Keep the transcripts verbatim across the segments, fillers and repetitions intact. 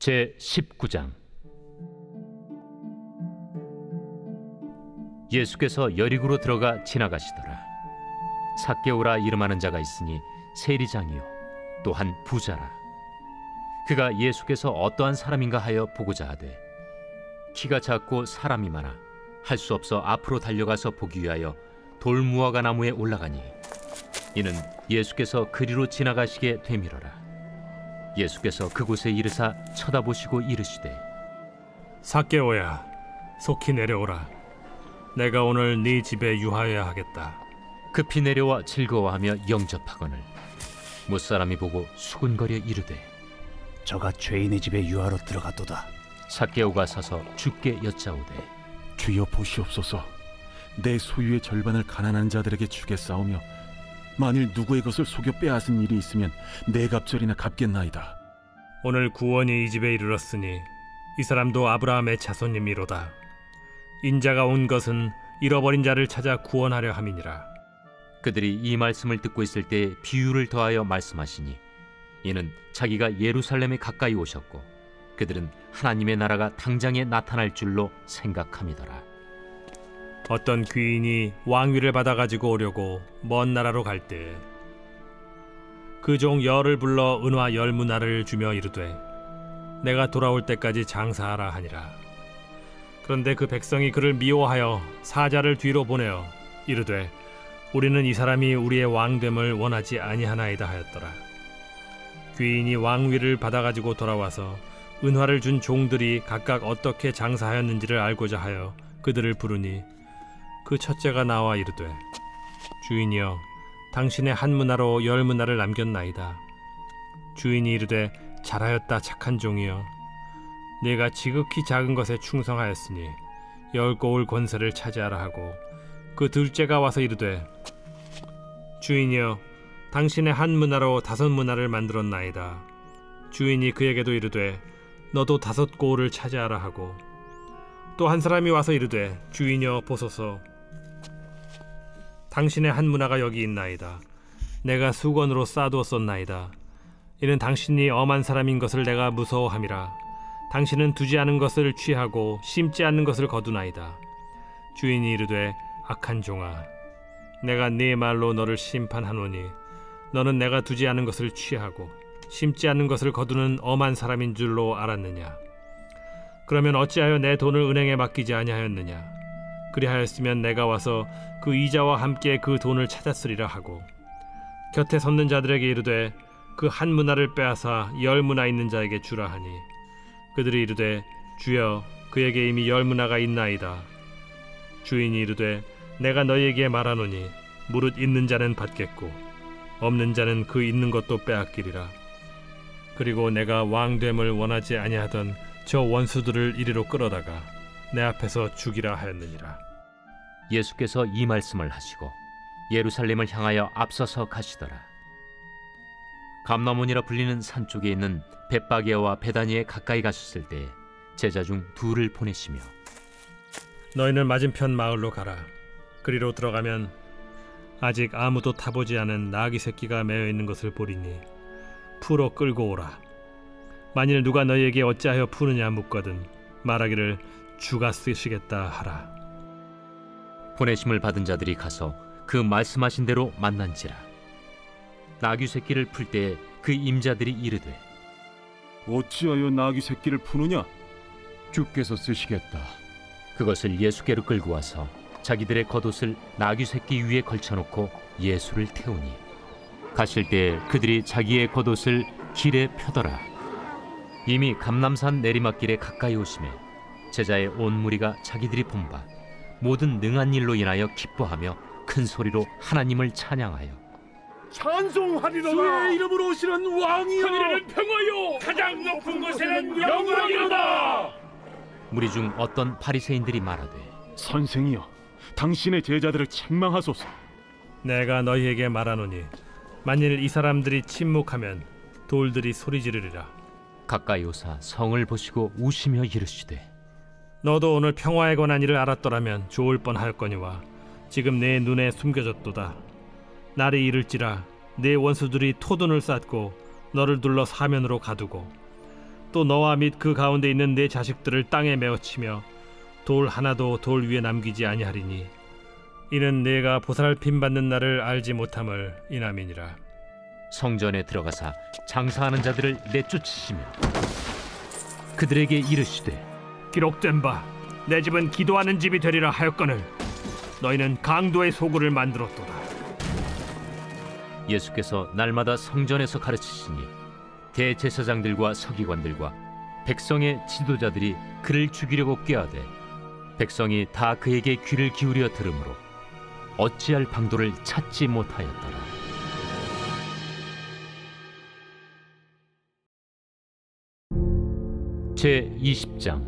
제십구 장. 예수께서 여리고로 들어가 지나가시더라. 삭개오라 이름하는 자가 있으니 세리장이요 또한 부자라. 그가 예수께서 어떠한 사람인가 하여 보고자 하되 키가 작고 사람이 많아 할 수 없어 앞으로 달려가서 보기 위하여 돌무화과 나무에 올라가니 이는 예수께서 그리로 지나가시게 되밀어라. 예수께서 그곳에 이르사 쳐다보시고 이르시되 삭개오야, 속히 내려오라. 내가 오늘 네 집에 유하여야 하겠다. 급히 내려와 즐거워하며 영접하거늘 무사람이 보고 수군거려 이르되 저가 죄인의 집에 유하러 들어갔도다. 삭개오가 서서 주께 여짜오되 주여 보시옵소서. 내 소유의 절반을 가난한 자들에게 주겠사오며 만일 누구의 것을 속여 빼앗은 일이 있으면 네 갑절이나 갚겠나이다. 오늘 구원이 이 집에 이르렀으니 이 사람도 아브라함의 자손님이로다. 인자가 온 것은 잃어버린 자를 찾아 구원하려 함이니라. 그들이 이 말씀을 듣고 있을 때 비유를 더하여 말씀하시니 이는 자기가 예루살렘에 가까이 오셨고 그들은 하나님의 나라가 당장에 나타날 줄로 생각함이더라. 어떤 귀인이 왕위를 받아가지고 오려고 먼 나라로 갈 때 그 종 열을 불러 은화 열 문화를 주며 이르되 내가 돌아올 때까지 장사하라 하니라. 그런데 그 백성이 그를 미워하여 사자를 뒤로 보내어 이르되 우리는 이 사람이 우리의 왕됨을 원하지 아니하나이다 하였더라. 귀인이 왕위를 받아가지고 돌아와서 은화를 준 종들이 각각 어떻게 장사하였는지를 알고자 하여 그들을 부르니 그 첫째가 나와 이르되 주인이여, 당신의 한 문화로 열 문화를 남겼나이다. 주인이 이르되 잘하였다 착한 종이여, 네가 지극히 작은 것에 충성하였으니 열 고을 권세를 차지하라 하고 그 둘째가 와서 이르되 주인이여, 당신의 한 문화로 다섯 문화를 만들었나이다. 주인이 그에게도 이르되 너도 다섯 고을을 차지하라 하고 또 한 사람이 와서 이르되 주인이여 보소서, 당신의 한 문화가 여기 있나이다. 내가 수건으로 싸두었었나이다. 이는 당신이 엄한 사람인 것을 내가 무서워함이라. 당신은 두지 않은 것을 취하고 심지 않는 것을 거두나이다. 주인이 이르되 악한 종아, 내가 네 말로 너를 심판하노니 너는 내가 두지 않은 것을 취하고 심지 않는 것을 거두는 엄한 사람인 줄로 알았느냐? 그러면 어찌하여 내 돈을 은행에 맡기지 아니하였느냐? 그리하였으면 내가 와서 그 이자와 함께 그 돈을 찾았으리라 하고 곁에 섰는 자들에게 이르되 그 한 문화를 빼앗아 열 문화 있는 자에게 주라 하니 그들이 이르되 주여, 그에게 이미 열 문화가 있나이다. 주인이 이르되 내가 너희에게 말하노니 무릇 있는 자는 받겠고 없는 자는 그 있는 것도 빼앗기리라. 그리고 내가 왕됨을 원하지 아니하던 저 원수들을 이리로 끌어다가 내 앞에서 죽이라 하였느니라. 예수께서 이 말씀을 하시고 예루살렘을 향하여 앞서서 가시더라. 감나몬이라 불리는 산 쪽에 있는 벳바게와 베다니에 가까이 가셨을 때 제자 중 둘을 보내시며 너희는 맞은편 마을로 가라. 그리로 들어가면 아직 아무도 타보지 않은 나귀 새끼가 매어 있는 것을 보리니 풀어 끌고 오라. 만일 누가 너희에게 어찌하여 푸느냐 묻거든 말하기를 주가 쓰시겠다 하라. 보내심을 받은 자들이 가서 그 말씀하신 대로 만난지라. 나귀 새끼를 풀 때 그 임자들이 이르되 어찌하여 나귀 새끼를 푸느냐? 주께서 쓰시겠다. 그것을 예수께로 끌고 와서 자기들의 겉옷을 나귀 새끼 위에 걸쳐놓고 예수를 태우니 가실 때 그들이 자기의 겉옷을 길에 펴더라. 이미 감람산 내리막길에 가까이 오심에 제자의 온 무리가 자기들이 본 바 모든 능한 일로 인하여 기뻐하며 큰 소리로 하나님을 찬양하여 찬송하리로다. 주의 이름으로 오시는 왕이여, 하늘에는 평화요 가장 높은 곳에는 영광이로다. 무리 중 어떤 바리새인들이 말하되 선생이여, 당신의 제자들을 책망하소서. 내가 너희에게 말하노니 만일 이 사람들이 침묵하면 돌들이 소리 지르리라. 가까이 오사 성을 보시고 우시며 이르시되 너도 오늘 평화에 관한 일을 알았더라면 좋을 뻔하였거니와 지금 내 눈에 숨겨졌도다. 날이 이를지라 내 원수들이 토둔을 쌓고 너를 둘러 사면으로 가두고 또 너와 및 그 가운데 있는 내 자식들을 땅에 메어치며 돌 하나도 돌 위에 남기지 아니하리니 이는 내가 보살핌 받는 날을 알지 못함을 인함이니라. 성전에 들어가사 장사하는 자들을 내쫓으시며 그들에게 이르시되 기록된 바 내 집은 기도하는 집이 되리라 하였거늘 너희는 강도의 소굴을 만들었도다. 예수께서 날마다 성전에서 가르치시니 대제사장들과 서기관들과 백성의 지도자들이 그를 죽이려고 꾀하되 백성이 다 그에게 귀를 기울여 들으므로 어찌할 방도를 찾지 못하였더라. 제이십 장.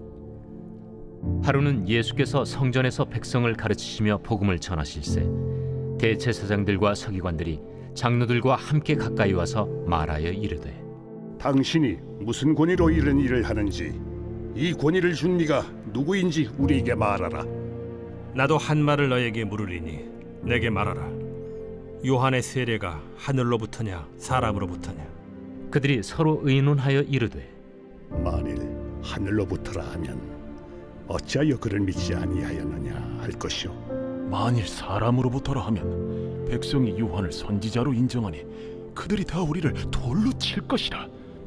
하루는 예수께서 성전에서 백성을 가르치시며 복음을 전하실세 대제사장들과 서기관들이 장로들과 함께 가까이 와서 말하여 이르되 당신이 무슨 권위로 이런 일을 하는지 이 권위를 준 네가 누구인지 우리에게 말하라. 나도 한 말을 너에게 물으리니 내게 말하라. 요한의 세례가 하늘로부터냐 사람으로부터냐? 그들이 서로 의논하여 이르되 만일 하늘로부터라 하면 어찌하여 그를 믿지 아니하였느냐 할 것이요 만일 사람으로부터라 하면 백성이 요한을 선지자로 인정하니 그들이 다 우리를 돌로 칠 것이라.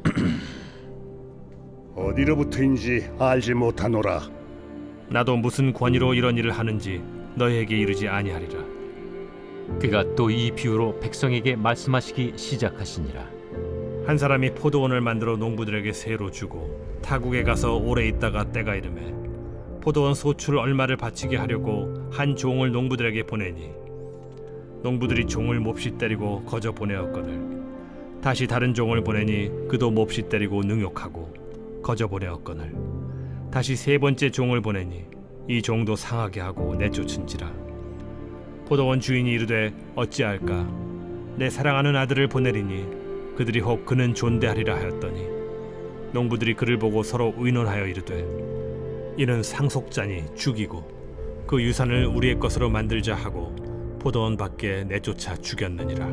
어디로부터인지 알지 못하노라. 나도 무슨 권위로 이런 일을 하는지 너희에게 이르지 아니하리라. 그가 또 이 비유로 백성에게 말씀하시기 시작하시니라. 한 사람이 포도원을 만들어 농부들에게 세로 주고 타국에 가서 오래 있다가 때가 이르매 포도원 소출 얼마를 바치게 하려고 한 종을 농부들에게 보내니 농부들이 종을 몹시 때리고 거저 보내었거늘 다시 다른 종을 보내니 그도 몹시 때리고 능욕하고 거저 보내었거늘 다시 세 번째 종을 보내니 이 종도 상하게 하고 내쫓은지라. 포도원 주인이 이르되 어찌할까? 내 사랑하는 아들을 보내리니 그들이 혹 그는 존대하리라 하였더니 농부들이 그를 보고 서로 의논하여 이르되 이는 상속자니 죽이고 그 유산을 우리의 것으로 만들자 하고 포도원 밖에 내쫓아 죽였느니라.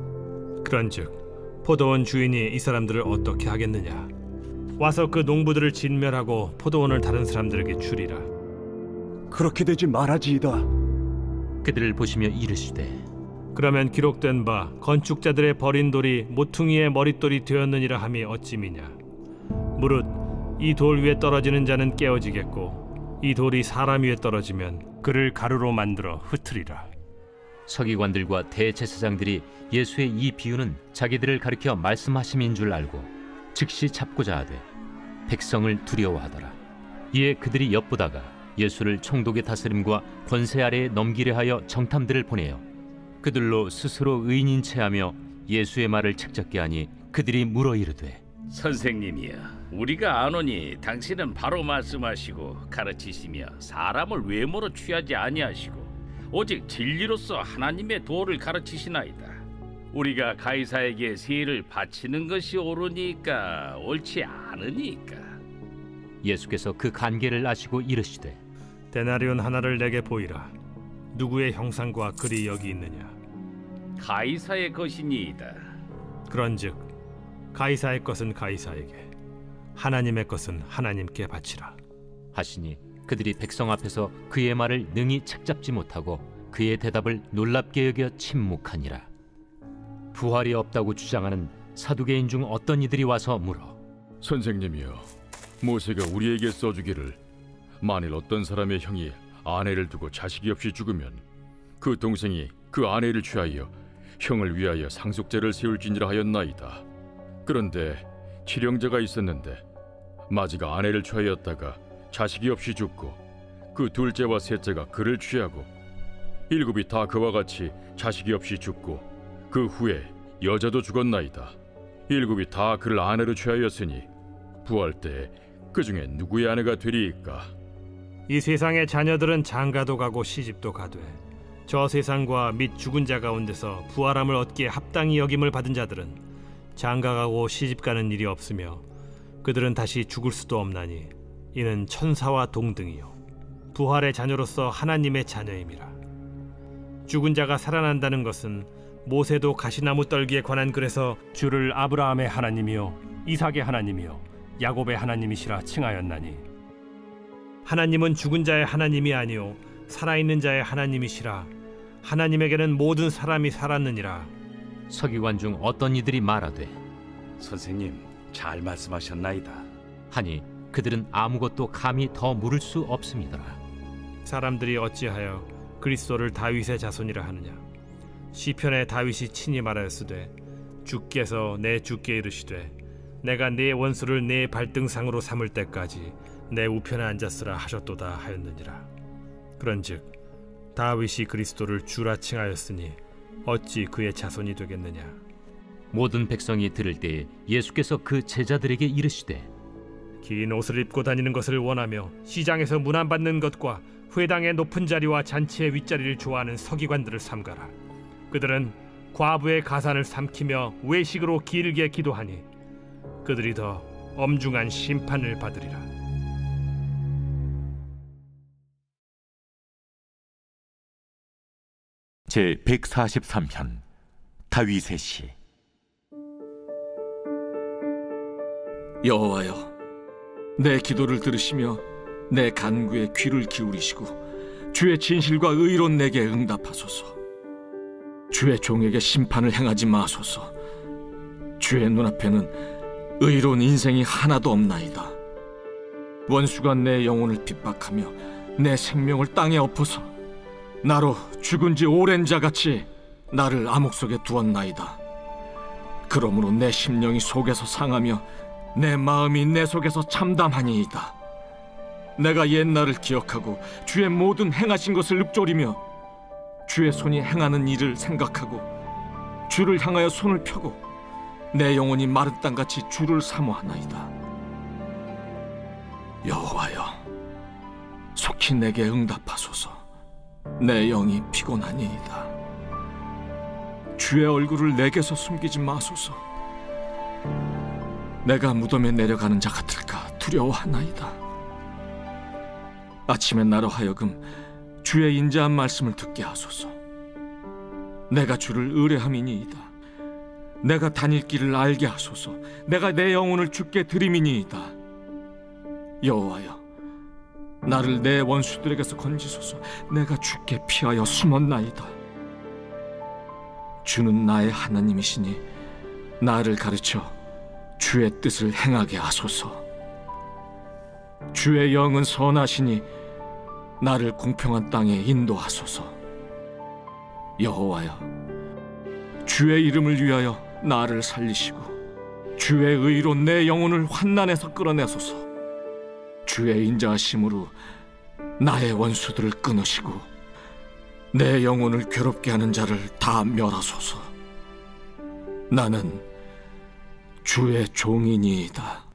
그런즉 포도원 주인이 이 사람들을 어떻게 하겠느냐? 와서 그 농부들을 진멸하고 포도원을 다른 사람들에게 주리라. 그렇게 되지 말아지이다. 그들을 보시며 이르시되 그러면 기록된 바 건축자들의 버린 돌이 모퉁이의 머릿돌이 되었느니라 함이 어찌미냐? 무릇 이 돌 위에 떨어지는 자는 깨어지겠고 이 돌이 사람 위에 떨어지면 그를 가루로 만들어 흩으리라. 서기관들과 대제사장들이 예수의 이 비유는 자기들을 가리켜 말씀하심인 줄 알고 즉시 잡고자 하되 백성을 두려워하더라. 이에 그들이 엿보다가 예수를 총독의 다스림과 권세 아래에 넘기려 하여 정탐들을 보내어 그들로 스스로 의인인 체하며 예수의 말을 책잡게 하니 그들이 물어 이르되 선생님이여, 우리가 아노니 당신은 바로 말씀하시고 가르치시며 사람을 외모로 취하지 아니하시고 오직 진리로서 하나님의 도를 가르치시나이다. 우리가 가이사에게 세를 바치는 것이 옳으니까 옳지 않으니까. 예수께서 그 간계를 아시고 이르시되 데나리온 하나를 내게 보이라. 누구의 형상과 글이 여기 있느냐? 가이사의 것이니이다. 그런즉 가이사의 것은 가이사에게, 하나님의 것은 하나님께 바치라 하시니 그들이 백성 앞에서 그의 말을 능히 책잡지 못하고 그의 대답을 놀랍게 여겨 침묵하니라. 부활이 없다고 주장하는 사두개인 중 어떤 이들이 와서 물어 선생님이여, 모세가 우리에게 써주기를 만일 어떤 사람의 형이 아내를 두고 자식이 없이 죽으면 그 동생이 그 아내를 취하여 형을 위하여 상속제를 세울지니라 하였나이다. 그런데 칠형제가 있었는데 마지가 아내를 취하였다가 자식이 없이 죽고 그 둘째와 셋째가 그를 취하고 일곱이 다 그와 같이 자식이 없이 죽고 그 후에 여자도 죽었나이다. 일곱이 다 그를 아내로 취하였으니 부활 때에 그 중에 누구의 아내가 되리이까? 이 세상의 자녀들은 장가도 가고 시집도 가되 저 세상과 및 죽은 자 가운데서 부활함을 얻기에 합당히 여김을 받은 자들은 장가가고 시집가는 일이 없으며 그들은 다시 죽을 수도 없나니 이는 천사와 동등이요 부활의 자녀로서 하나님의 자녀임이라. 죽은 자가 살아난다는 것은 모세도 가시나무 떨기에 관한 글에서 주를 아브라함의 하나님이요 이삭의 하나님이요 야곱의 하나님이시라 칭하였나니 하나님은 죽은 자의 하나님이 아니요 살아있는 자의 하나님이시라. 하나님에게는 모든 사람이 살았느니라. 서기관 중 어떤 이들이 말하되 선생님, 잘 말씀하셨나이다. 하니 그들은 아무것도 감히 더 물을 수 없음이더라. 사람들이 어찌하여 그리스도를 다윗의 자손이라 하느냐. 시편에 다윗이 친히 말하였으되 주께서 내 주께 이르시되 내가 네 원수를 네 발등상으로 삼을 때까지 내 우편에 앉았으라 하셨도다 하였느니라. 그런즉 다윗이 그리스도를 주라 칭하였으니 어찌 그의 자손이 되겠느냐. 모든 백성이 들을 때에 예수께서 그 제자들에게 이르시되 긴 옷을 입고 다니는 것을 원하며 시장에서 문안받는 것과 회당의 높은 자리와 잔치의 윗자리를 좋아하는 서기관들을 삼가라. 그들은 과부의 가산을 삼키며 외식으로 길게 기도하니 그들이 더 엄중한 심판을 받으리라. 제백사십삼 편 다윗의 시. 여호와여, 내 기도를 들으시며 내 간구에 귀를 기울이시고 주의 진실과 의로 내게 응답하소서. 주의 종에게 심판을 행하지 마소서. 주의 눈앞에는 의로운 인생이 하나도 없나이다. 원수가 내 영혼을 핍박하며 내 생명을 땅에 엎어서 나로 죽은 지 오랜 자같이 나를 암흑 속에 두었나이다. 그러므로 내 심령이 속에서 상하며 내 마음이 내 속에서 참담하니이다. 내가 옛날을 기억하고 주의 모든 행하신 것을 읊조리며 주의 손이 행하는 일을 생각하고 주를 향하여 손을 펴고 내 영혼이 마른 땅같이 주를 사모하나이다. 여호와여, 속히 내게 응답하소서. 내 영이 피곤하니이다. 주의 얼굴을 내게서 숨기지 마소서. 내가 무덤에 내려가는 자 같을까 두려워하나이다. 아침에 나로 하여금 주의 인자한 말씀을 듣게 하소서. 내가 주를 의뢰함이니이다. 내가 다닐 길을 알게 하소서. 내가 내 영혼을 주께 드림이니이다. 여호와여, 나를 내 원수들에게서 건지소서. 내가 주께 피하여 숨었나이다. 주는 나의 하나님이시니 나를 가르쳐 주의 뜻을 행하게 하소서. 주의 영은 선하시니 나를 공평한 땅에 인도하소서. 여호와여, 주의 이름을 위하여 나를 살리시고 주의 의로 내 영혼을 환난에서 끌어내소서. 주의 인자하심으로 나의 원수들을 끊으시고 내 영혼을 괴롭게 하는 자를 다 멸하소서. 나는 주의 종이니이다.